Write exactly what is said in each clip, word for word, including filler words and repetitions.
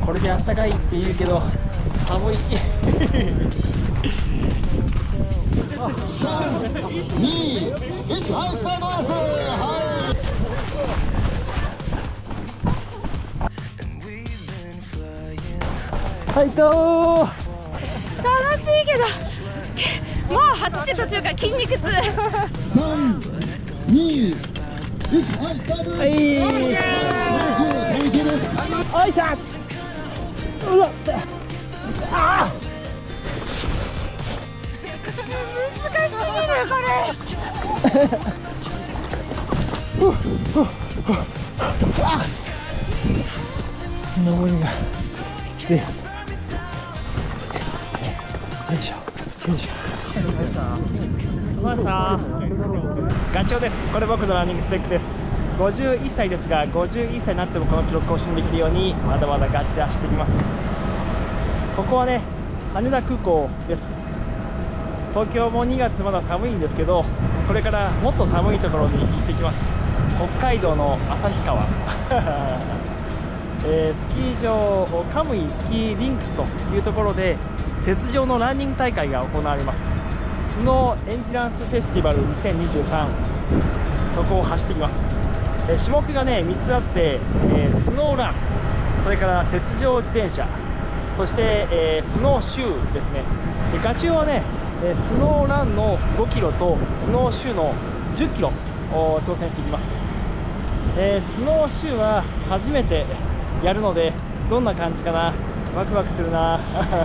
これであったかいって言うけど寒い。 さん、に、いち、はい、スタートです。 はい、どう楽しいけどもう走って途中から筋肉痛。 さん、に、いち、はい、スタートです。はい、楽しいです。 おいしょ。うわっ、あ難しすぎるこれ。 登りがで、よいしょよいしょ。ガチョウです。これ僕のランニングスペックです。ごじゅういっさいですが、ごじゅういっさいになってもこの記録更新できるようにまだまだガチで走っていきます。ここはね、羽田空港です。東京もにがつまだ寒いんですけど、これからもっと寒いところに行ってきます。北海道の旭川、えー、スキー場カムイスキーリンクスというところで雪上のランニング大会が行われます。スノーエンディランスフェスティバルにせんにじゅうさん、そこを走ってきます。えー、種目がねみっつあって、えー、スノーラン、それから雪上自転車、そして、えー、スノーシューですね。でガチュウはね、えー、スノーランのごキロとスノーシューのじゅっキロを挑戦していきます。えー、スノーシューは初めてやるのでどんな感じかな、ワクワクするな。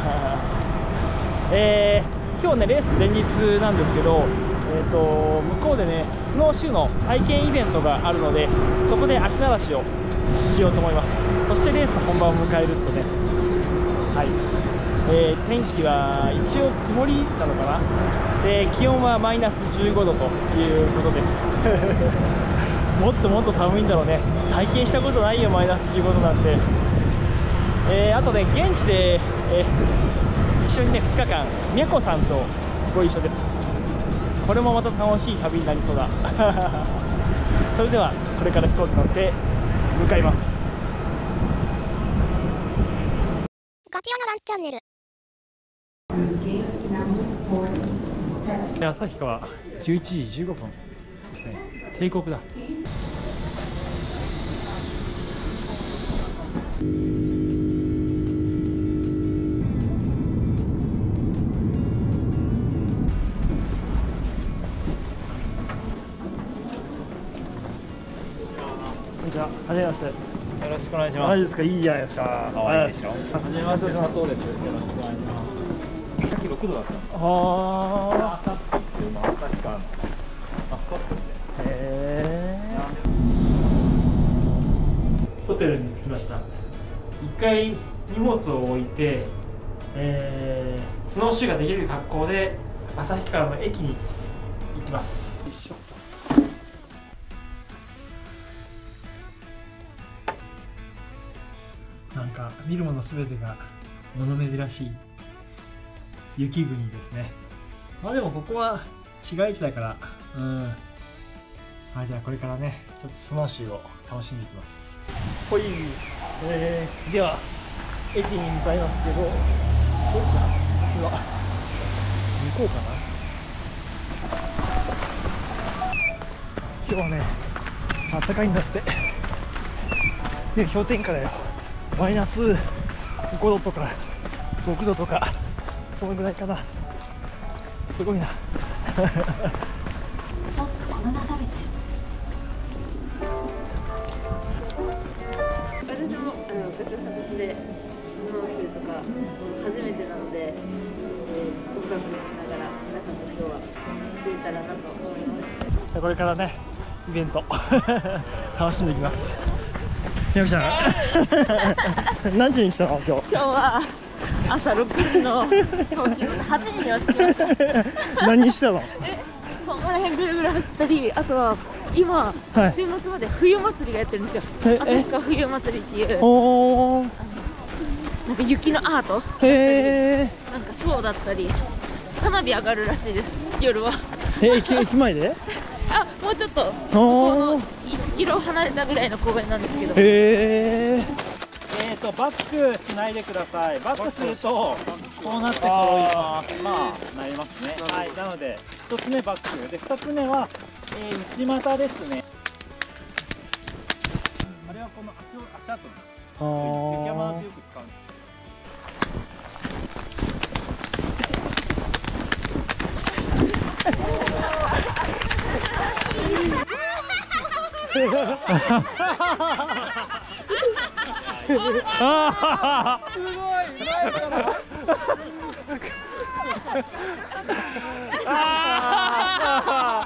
えー、今日ねレース前日なんですけど、えー、と向こうでねスノーシューの体験イベントがあるので、そこで足慣らしをしようと思います。そしてレース本番を迎えるとね、はい、えー、天気は一応曇りなのかな。で気温はマイナスじゅうごどということです。もっともっと寒いんだろうね。体験したことないよ、マイナスじゅうごどなんて。えー、あとね現地で、えー、一緒にねふつかかんみやこさんとご一緒です。これもまた楽しい旅になりそうだ。それではこれから飛行機乗って向かいます。 ガチヨのランチャンネル。 旭川じゅういちじじゅうごふんですね。帝国だ。こんにちは。はじめまして。よろしくお願いします。マジですか。いいじゃないですか。 はいでしょ。はじめまして。 そうです。よろしくお願いします。さっきろくどだったんです。 ああさってっていうのは旭川のマスコットで。 へえ。ホテルに着きました。一回荷物を置いて、えー、スノーシューができる格好で旭川の駅に行きます。よいしょ。なんか見るものすべてが物珍しい雪国ですね。まあでもここは市街地だから、うん。はい、じゃあこれからね、ちょっとスノーシューを楽しんでいきます。ほい、えー、では駅に向かいますけど、どっちだ？うわ、向こうかな。今日はね、あったかいんだって。ね、氷点下だよ。マイナスごどとかろくどとか、そのぐらいかな。すごいな。 私もあのガチャサブスでスノーシューとか初めてなので、えー、音楽にしながら皆さんと今日は走れたらなと思います。 これからねイベント楽しんでいきます。みやこちゃん何時に来たの今日？ 今日は朝ろくじの飛行機のはちじには着きました。 何したの？ え、ここら辺ぐるぐる走ったり、あとは今、はい、週末まで冬祭りがやってるんですよ。旭川冬祭りっていうおなんか雪のアートへー、なんかショーだったり花火上がるらしいです、夜は。 えー、駅前であ、もうちょっとこのいちキロ離れたぐらいの公園なんですけど、 へー、えー、 とバックしないでください。バックするとこうなって転びます。まあなりますね。はい、なのでひとつめバックで、ふたつめは、えー、内股ですね。あれはこの足を足跡です。雪山だとよく使うんです。あすごい前からあ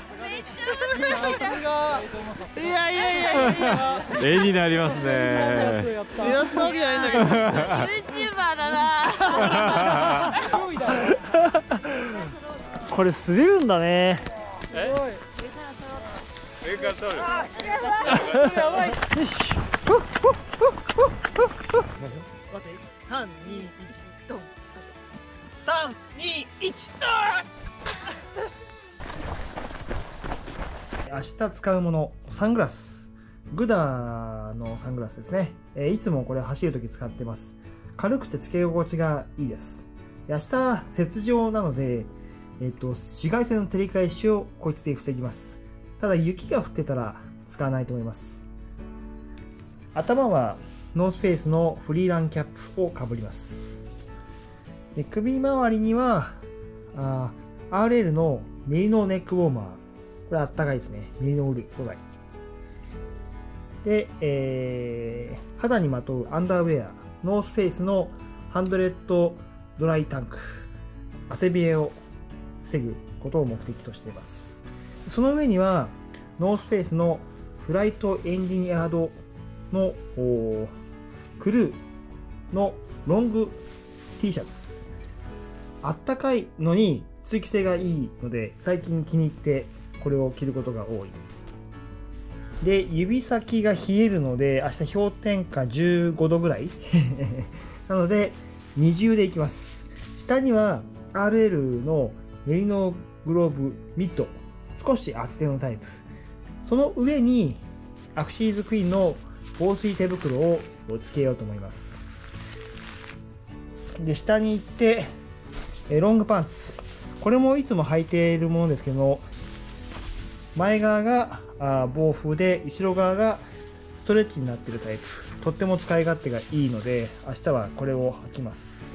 いやいやいやいや絵になりますね。 やったわけじゃないんだけど YouTuber だなこれ滑るんだね。 え上から取る。 やばい。さんにいちドン。さんにいち。明日使うもの、サングラス。グダのサングラスですね。えー、いつもこれ走るとき使ってます。軽くてつけ心地がいいです。明日雪上なので、えっと紫外線の照り返しをこいつで防ぎます。ただ雪が降ってたら使わないと思います。頭はノースペースのフリーランキャップをかぶります。で首周りにはあ アールエル のメリノネックウォーマー。これあったかいですね。メリノウール素材。で、えー、肌にまとうアンダーウェア。ノースペースのハンドレッドドライタンク。汗冷えを防ぐことを目的としています。その上にはノースペースのフライトエンジニアードのクルーのロング T シャツ。あったかいのに通気性がいいので最近気に入ってこれを着ることが多い。で指先が冷えるので明日氷点下じゅうごどぐらいなので二重でいきます。下には アールエル のメリノグローブミッド、少し厚手のタイプ。その上にアクシーズクイーンの防水手袋をつけようと思います。で下に行ってロングパンツ。これもいつも履いているものですけど、前側が防風で後ろ側がストレッチになっているタイプ。とっても使い勝手がいいので明日はこれを履きます。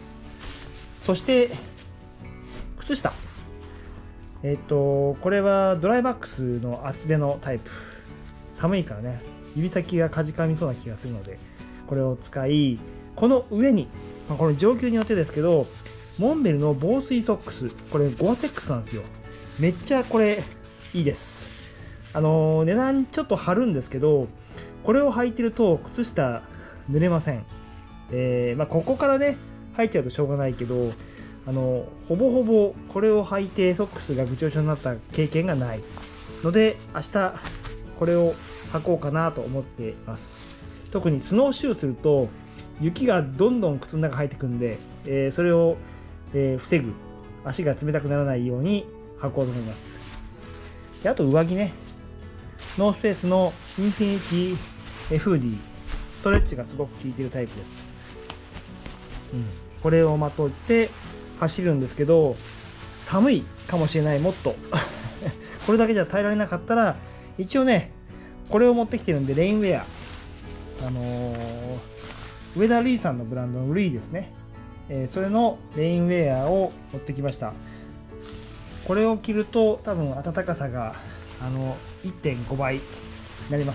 そして靴下。えっとこれはドライバックスの厚手のタイプ。寒いからね指先がかじかみそうな気がするのでこれを使い、この上に、まあ、これ上級によってですけどモンベルの防水ソックス。これゴアテックスなんですよ。めっちゃこれいいです。あのー、値段ちょっと張るんですけどこれを履いてると靴下濡れません。えーまあ、ここからね履いちゃうとしょうがないけど、あのほぼほぼこれを履いてソックスがぐちょぐちょになった経験がないので明日これを履こうかなと思っています。特にスノーシューすると雪がどんどん靴の中入ってくるんで、えー、それを、えー、防ぐ、足が冷たくならないように履こうと思います。であと上着ね、ノースペースのインフィニティフーディー、ストレッチがすごく効いているタイプです。うん、これをまとって走るんですけど、寒いかもしれない。もっとこれだけじゃ耐えられなかったら一応ねこれを持ってきてるんで、レインウェア、あのー、上田ルイさんのブランドのルイですね、えー、それのレインウェアを持ってきました。これを着ると多分暖かさがあの いってんごばいになります。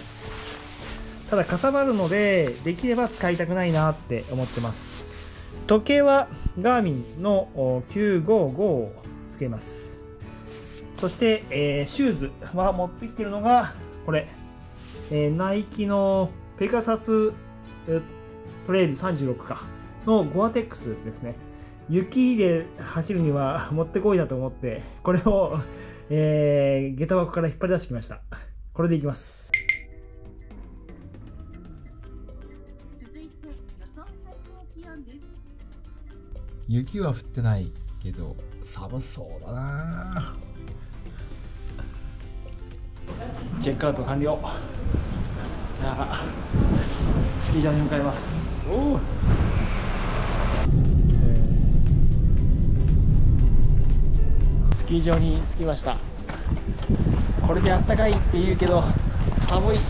ただかさばるのでできれば使いたくないなって思ってます。時計はガーミンのきゅうごごをつけます。そして、えー、シューズは持ってきてるのがこれ、えー、ナイキのペガサストレイルさんじゅうろくかのゴアテックスですね。雪で走るにはもってこいだと思ってこれを、えー、下駄箱から引っ張り出してきました。これでいきます。 続いて予想最高気温です。 雪は降ってないけど寒そうだな。 チェックアウト完了。スキー場に向かいます。おースキー場に着きました。これであったかいって言うけど寒い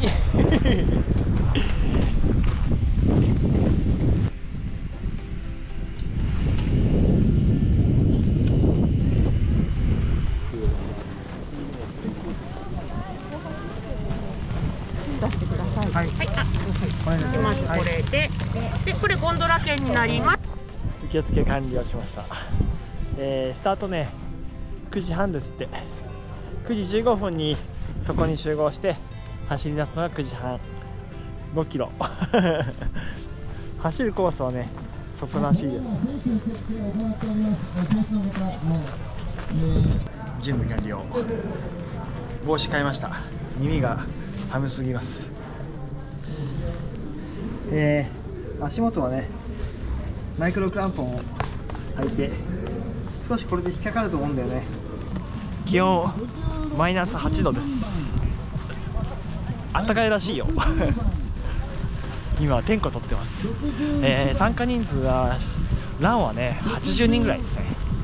出してください。 はい、 まずこれで、でこれゴンドラ券になります。 受付完了しました。えー、スタートねくじはんですって。くじじゅうごふんにそこに集合して走り出すのがくじはん、ごキロ走るコースはねそこらしいです。準備完了。帽子買いました。耳が寒すぎます。えー、足元はねマイクロクランポンを履いて、少しこれで引っかかると思うんだよね。気温マイナスはちどです。あったかいらしいよ今天候取ってます。えー、参加人数はランはねはちじゅうにんぐらいですね。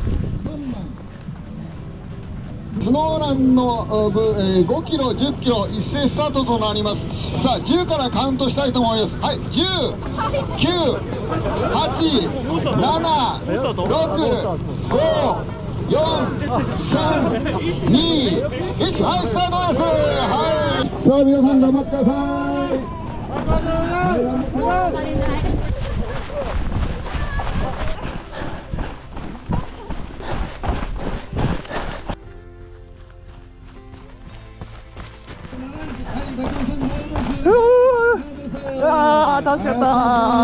スノーランの部、えー、ごキロ、じゅっキロ一斉スタートとなります。さあじゅうからカウントしたいと思います。はい、じゅう、きゅう、はち、なな、ろく、ご、よん、さん、に、いち、はい、スタートです。はい、さあ皆さん頑張ってください。はい、頑張ってください。 あー楽しかった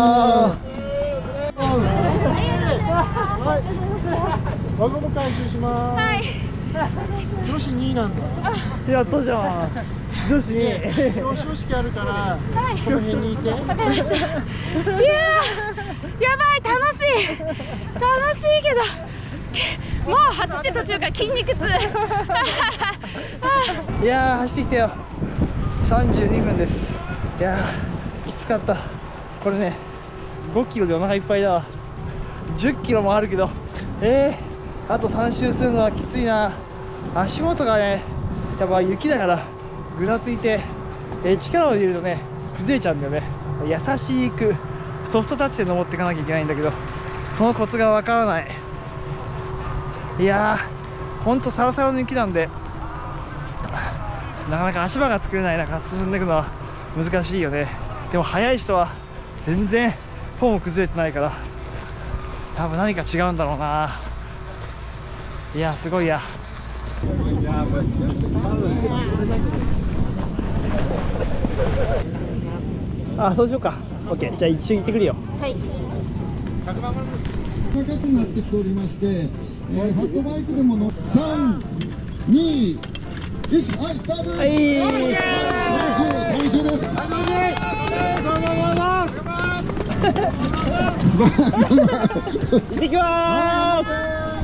ー。輪ゴム回収します。はい。女子にいなんだ。 やったじゃん。女子に。 表彰式あるから、この辺にいて。わかりました。いやー、やばい、楽しい。楽しいけど。もう走って途中から筋肉痛。 いやー走ってきたよ。さんじゅうにふんです。いやーきつかった。これねごキロでお腹いっぱいだわ。じゅっキロもあるけど、えー、あとさん周するのはきついな。足元がねやっぱ雪だからぐらついて、えー、力を入れるとね崩れちゃうんだよね。優しくソフトタッチで登っていかなきゃいけないんだけど、そのコツがわからない。いやーほんとサラサラの雪なんでなかなか足場が作れない中進んでいくのは難しいよね。でも速い人は全然フォーム崩れてないから多分何か違うんだろうな。いやすごいや。あ、そうしようか。 OK、 じゃあ一緒に行ってくるよ。 はい。 高くなってきておりまして、えー、ファットバイクでものさん、に、いち、はい、スタートです。はい、最終です。 行ってきまーす。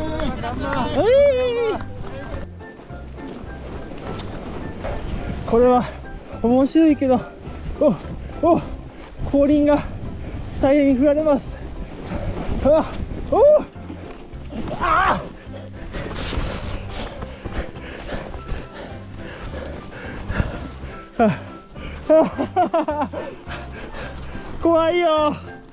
これは面白いけど、おお後輪がタイヤに振られます。あおああ怖いよ。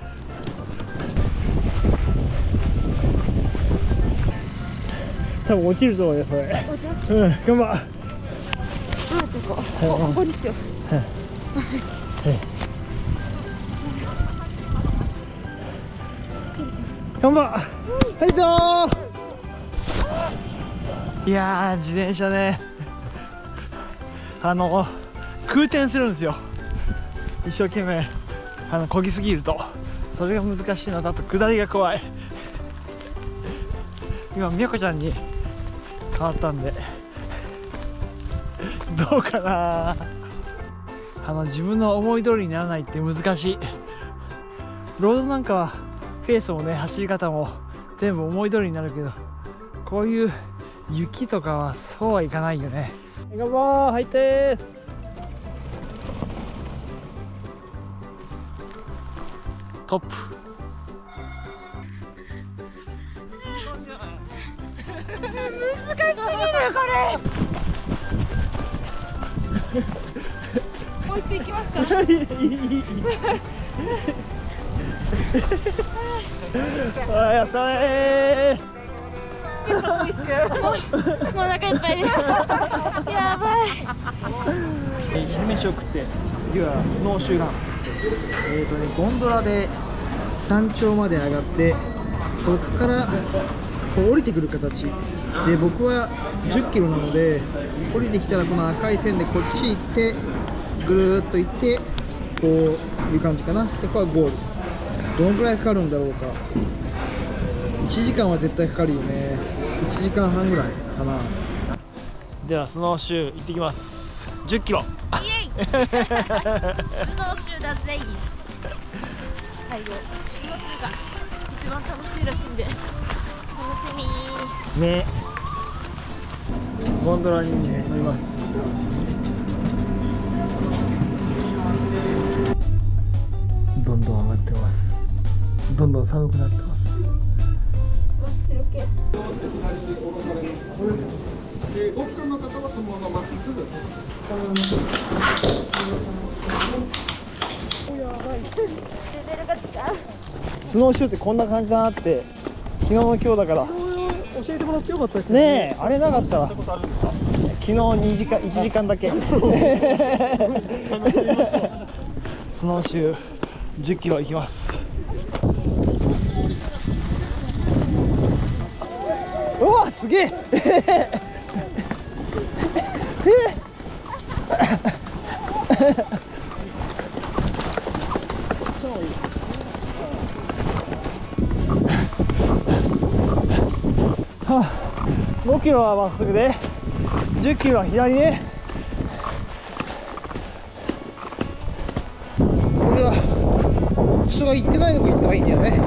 多分落ちると思うよそれ。うん、頑張っ。 あ、ここ、ここにしよう。 頑張っ。はいどー。いやー自転車ね、あの空転するんですよ。一生懸命あの漕ぎすぎるとそれが難しいのだと下りが怖い。今みやこちゃんに変わったんでどうかな。あの自分の思い通りにならないって難しい。ロードなんかはペースもね走り方も全部思い通りになるけど、こういう雪とかはそうはいかないよね。頑張ー、入ってーす。トップ難しすぎるこれ。もう一周行きますか。 あ、やったねー。 もうお腹いっぱいです。やばい。 昼飯を食って次はスノーシューラン。えーとねゴンドラで山頂まで上がってそこからこう降りてくる形で、僕はじゅっキロなので降りてきたらこの赤い線でこっち行ってぐるーっと行ってこういう感じかな。でここはゴール。どのくらいかかるんだろうか。いちじかんは絶対かかるよね。いちじかんはんぐらいかな。ではスノーシュー行ってきます。じゅっキロ。 イエイ。スノーシューだぜ。最後スノーシューが一番楽しいらしいんで楽しみね。ゴンドラに、ね、乗ります。どんどん上がってます。どんどん寒くなってます。 真っ白系。 ごキロの方はそのまままっすぐ。 レベルが違う。 スノーシューってこんな感じだなって昨日の今日だから教えてもらってよかったですね。ねえ、あれなかったら昨日にじかんいちじかんだけスノーシューじゅっキロ行きます。うわすげえごキロはまっすぐでじゅっキロは左ね。これは人が行ってないのか行ったらいいんだよね。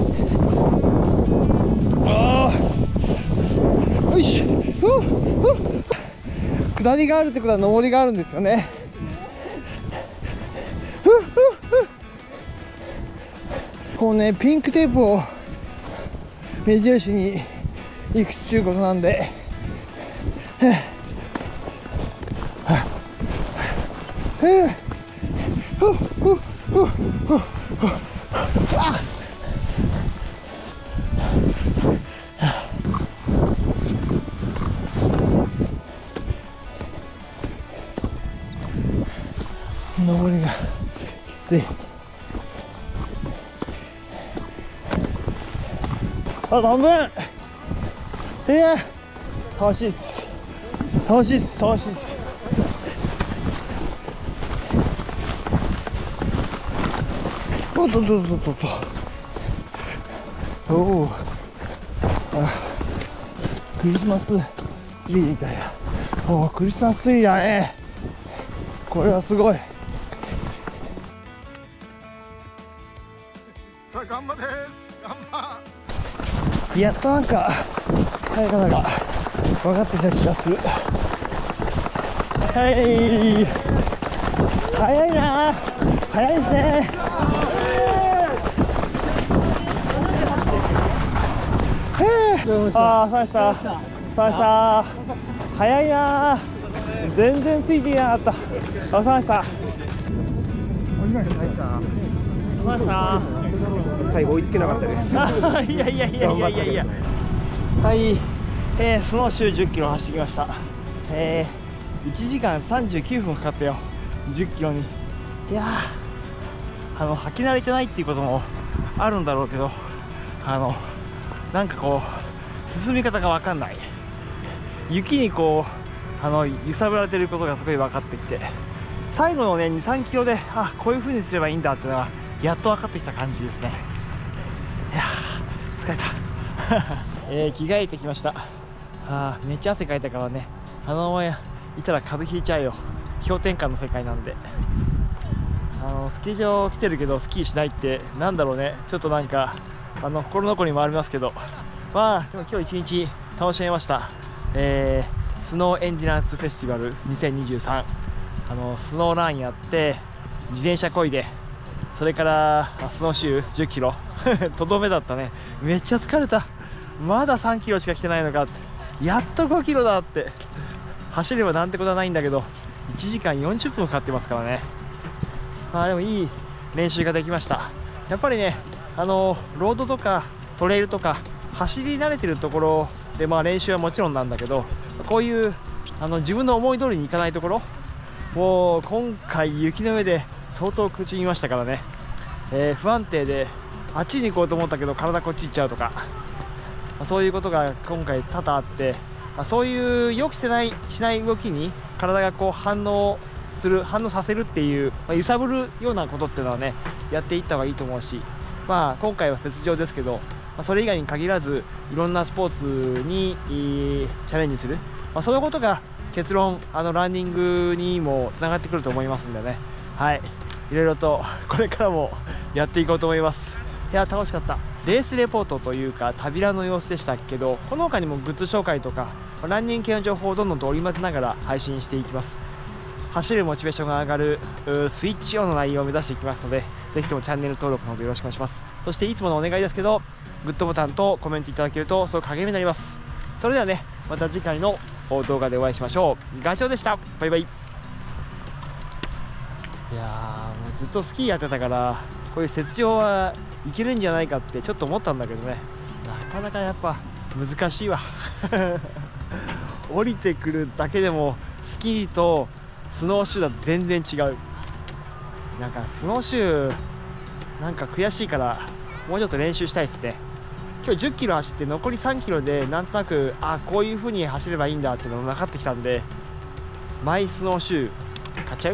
ああよいしょ。ふうふう下りがあるってことは上りがあるんですよね。ふうふうふうこうねピンクテープを目印に行くっちゅうことなんで、登りがきつい。あと半分。いや楽しいです。楽しいです楽しいです。おっとっとっとっとっと。おお、あクリスマスツリーみたいな。おおクリスマスツリーだね。これはすごい。 さあ頑張です。頑張。 やっとなんか使い方が分かってきた気がする。はい早いな早いですね。ああそうでしたそうでした早いな全然ついていなかった。あそうでしたそうでした最後追いつけなかったです。 いやいやいやいやいやいや。はい、えー、スノーシューじゅっキロ走ってきました。えー、いちじかんさんじゅうきゅうふんかかったよ、じゅっキロに。いやー、あの履き慣れてないっていうこともあるんだろうけど、あのなんかこう進み方が分かんない。雪にこうあの揺さぶられてることがすごい分かってきて、最後のねにさんキロであこういう風にすればいいんだっていうのがやっと分かってきた感じですね。いやー疲れた、えー、着替えてきました。あめっちゃ汗かいたからね、あのままいたら風邪ひいちゃうよ。氷点下の世界なんで。あのスキー場来てるけどスキーしないってなんだろうね。ちょっとなんかあの心残りもありますけど、まあでも今日一日楽しめました。えー、スノーエンディランスフェスティバルにせんにじゅうさん、あのスノーランやって自転車こいで、それからスノーシューじゅっキロとどめだったね。めっちゃ疲れた。まださんキロしか来てないのかって。 やっとごキロだって。走ればなんてことはないんだけどいちじかんよんじゅっぷんかかってますからね。まあでもいい練習ができました。やっぱりね、あのロードとかトレイルとか走り慣れてるところで、まあ練習はもちろんなんだけど、こういうあの自分の思い通りにいかないところ、もう今回雪の上で相当苦しみましたからね、えー、不安定であっちに行こうと思ったけど体こっち行っちゃうとか、そういうことが今回多々あって、そういう予期せないしない動きに体がこう反応する反応させるっていう、まあ、揺さぶるようなことっていうのはね、やっていった方がいいと思うし、まあ、今回は雪上ですけど、まあ、それ以外に限らずいろんなスポーツにチャレンジする、まあ、そういうことが結論あのランニングにもつながってくると思いますんでね、はい、いろいろとこれからもやっていこうと思います。いや楽しかった。レースレポートというか旅ランの様子でしたけど、この他にもグッズ紹介とかランニング系の情報をどんどんと織り交ぜながら配信していきます。走るモチベーションが上がるスイッチオンの内容を目指していきますので、ぜひともチャンネル登録のほどよろしくお願いします。そしていつものお願いですけど、グッドボタンとコメントいただけるとすごく励みになります。それではね、また次回の動画でお会いしましょう。ガチョウでした。バイバイ。いやー、もうずっとスキーやってたから、こういう雪上はいけるんじゃないかってちょっと思ったんだけどね、なかなかやっぱ難しいわ降りてくるだけでもスキーとスノーシューだと全然違う。なんかスノーシューなんか悔しいからもうちょっと練習したいですね。今日じゅっキロ走って残りさんキロでなんとなく、あ、こういう風に走ればいいんだっていうのが分かってきたんで、マイスノーシュー買っちゃう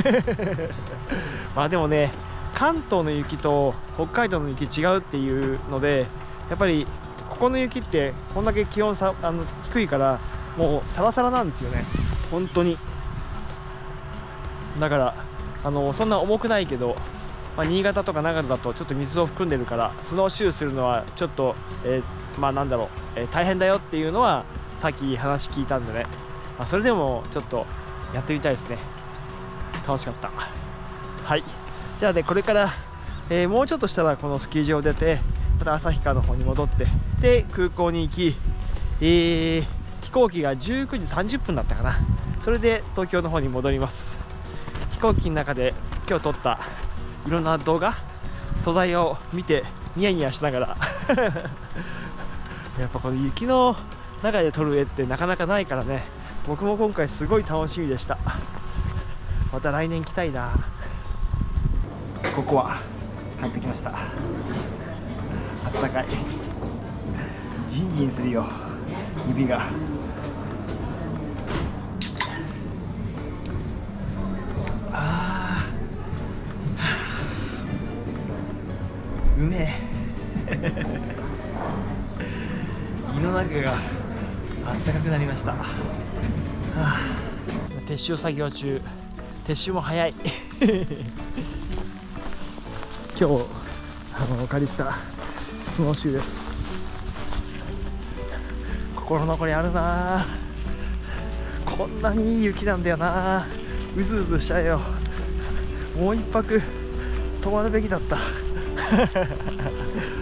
まあでもね、関東の雪と北海道の雪違うっていうので、やっぱりここの雪ってこんだけ気温さあの低いからもうサラサラなんですよね、本当に。だからあのそんな重くないけど、まあ、新潟とか長野だとちょっと水を含んでるからスノーシューするのはちょっと、えー、まあなんだろう、えー、大変だよっていうのはさっき話聞いたんでね、まあ、それでもちょっとやってみたいですね。楽しかった。はい、じゃあね、これから、えー、もうちょっとしたらこのスキー場を出てまた旭川の方に戻ってで空港に行き、えー、飛行機がじゅうくじさんじゅっぷんだったかな。それで東京の方に戻ります。飛行機の中で今日撮ったいろんな動画素材を見てニヤニヤしながらやっぱこの雪の中で撮る絵ってなかなかないからね、僕も今回すごい楽しみでした。また来年来たいな。ここは帰ってきました。あったかい、ジンジンするよ指が。あーうめえ胃の中があったかくなりました。はあ、撤収作業中、撤収も早い今日あのお借りしたスノーシューです。心残りあるな。こんなにいい雪なんだよな。うずうずしちゃうよ。もう一泊泊まるべきだった